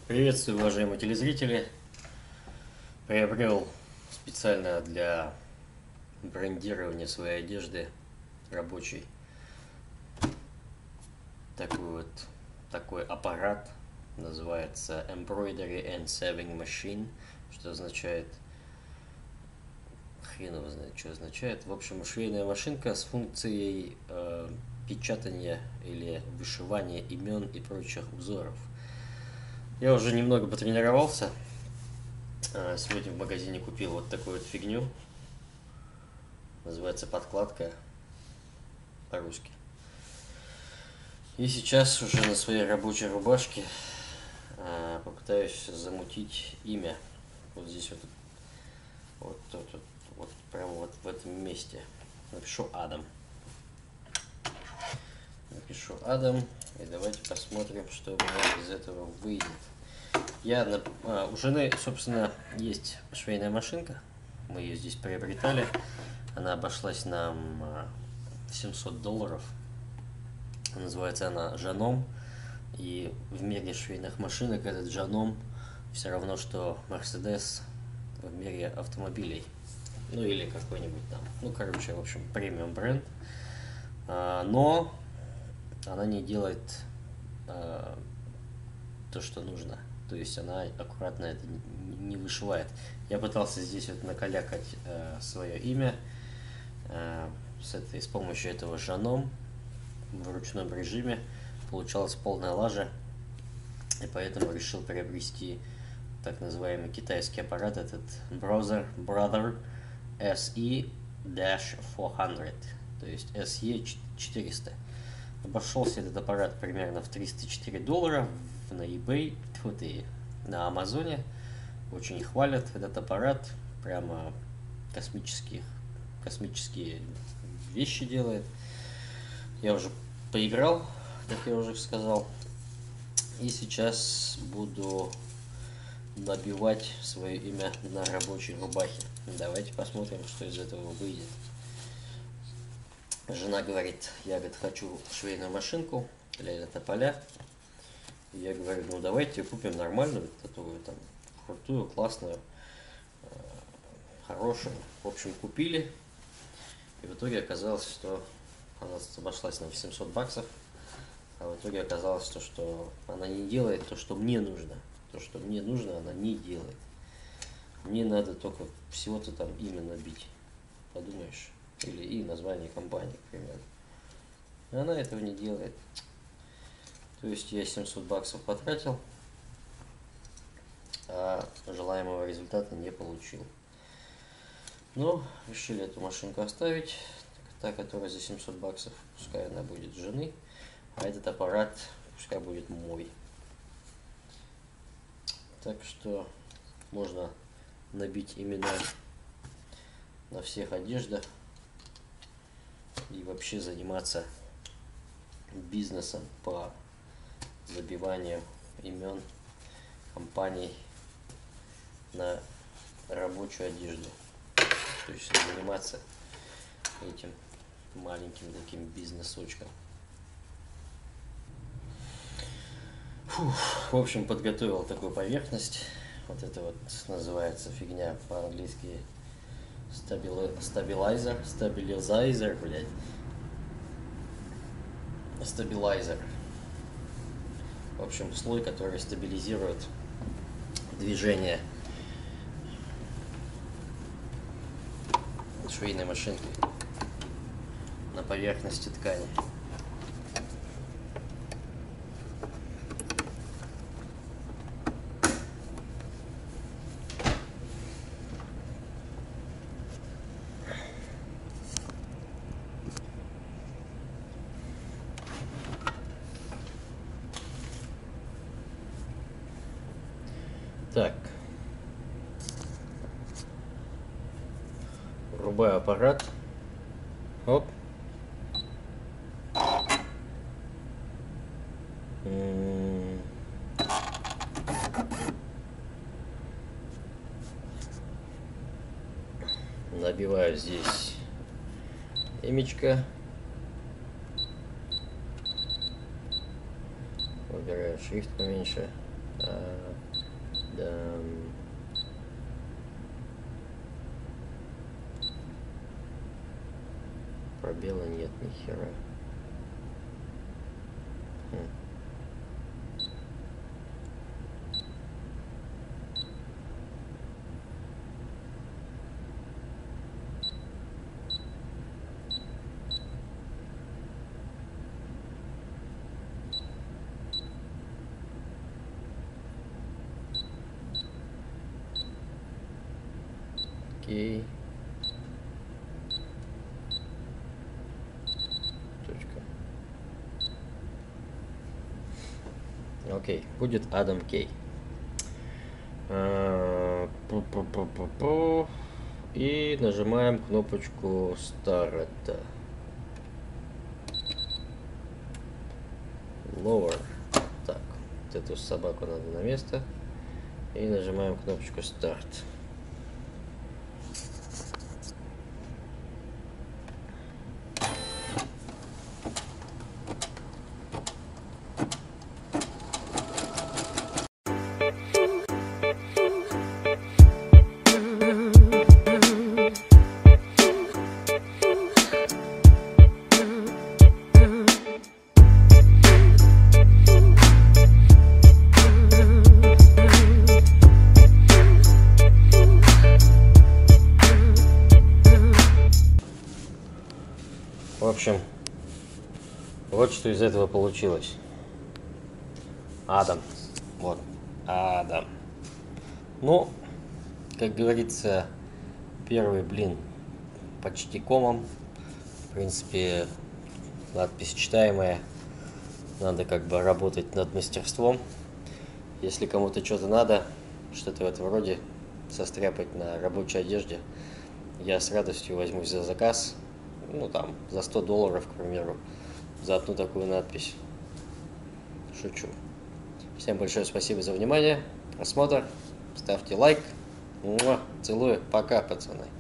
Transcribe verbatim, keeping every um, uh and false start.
Приветствую, уважаемые телезрители. Приобрел специально для брендирования своей одежды рабочий такой вот такой аппарат. Называется Embroidery and Sewing Machine, что означает, хрен его знает, что означает. В общем, швейная машинка с функцией э, печатания или вышивания имен и прочих узоров. Я уже немного потренировался. Сегодня в магазине купил вот такую вот фигню. Называется подкладка по-русски. И сейчас уже на своей рабочей рубашке попытаюсь замутить имя. Вот здесь вот, вот, вот, вот, вот прямо вот в этом месте. Напишу Адам. Напишу Адам. И давайте посмотрим, что у меня из этого выйдет. Я, а, у жены, собственно, есть швейная машинка. Мы ее здесь приобретали. Она обошлась нам в семьсот долларов. Называется она Жаном. И в мире швейных машинок этот Жаном все равно, что Мерседес в мире автомобилей. Ну или какой-нибудь там. Ну, короче, в общем, премиум бренд. А, но она не делает а, то, что нужно. То есть она аккуратно это не вышивает. Я пытался здесь вот накалякать э, свое имя э, с, этой, с помощью этого Жаном в ручном режиме. Получалась полная лажа. И поэтому решил приобрести так называемый китайский аппарат, этот Brother, Brother эс и четыреста. То есть эс и четыреста. Обошелся этот аппарат примерно в триста четыре доллара на eBay, вот и на Амазоне. Очень хвалят этот аппарат, прямо космические, космические вещи делает. Я уже поиграл, как я уже сказал, и сейчас буду набивать свое имя на рабочей рубахе. Давайте посмотрим, что из этого выйдет. Жена говорит, я, говорит, хочу швейную машинку для тополя. И я говорю, ну давайте купим нормальную, такую там крутую, классную, хорошую. В общем, купили. И в итоге оказалось, что она обошлась нам в семьсот баксов. А в итоге оказалось, то, что она не делает то, что мне нужно. То, что мне нужно, она не делает. Мне надо только всего-то там имя набить. Подумаешь. Или и название компании, к примеру. И она этого не делает. То есть я семьсот баксов потратил, а желаемого результата не получил. Но решили эту машинку оставить. Та, которая за семьсот баксов, пускай она будет жены, а этот аппарат пускай будет мой. Так что можно набить имена на всех одеждах и вообще заниматься бизнесом по забиванию имен компаний на рабочую одежду. То есть заниматься этим маленьким таким бизнесочком. Фух, в общем, подготовил такую поверхность. Вот это вот называется фигня по-английски стабилайзер, стабилизайзер, блядь. Стабилайзер. В общем, слой, который стабилизирует движение швейной машинки на поверхности ткани. Так, врубаю аппарат. Оп. Набиваю здесь имечко. Выбираю шрифт поменьше. Пробела нет, ни хера. Хм. Окей. Точка. Окей, будет Адам Кей. И нажимаем кнопочку старта. Lower. Так, вот эту собаку надо на место. И нажимаем кнопочку старт. В общем, вот что из этого получилось. Адам. Вот. Адам. Ну, как говорится, первый блин почти комом. В принципе, надпись читаемая. Надо как бы работать над мастерством. Если кому-то что-то надо, что-то в этом роде, состряпать на рабочей одежде, я с радостью возьмусь за заказ. Ну, там, за сто долларов, к примеру, за одну такую надпись. Шучу. Всем большое спасибо за внимание, просмотр. Ставьте лайк. Целую. Пока, пацаны.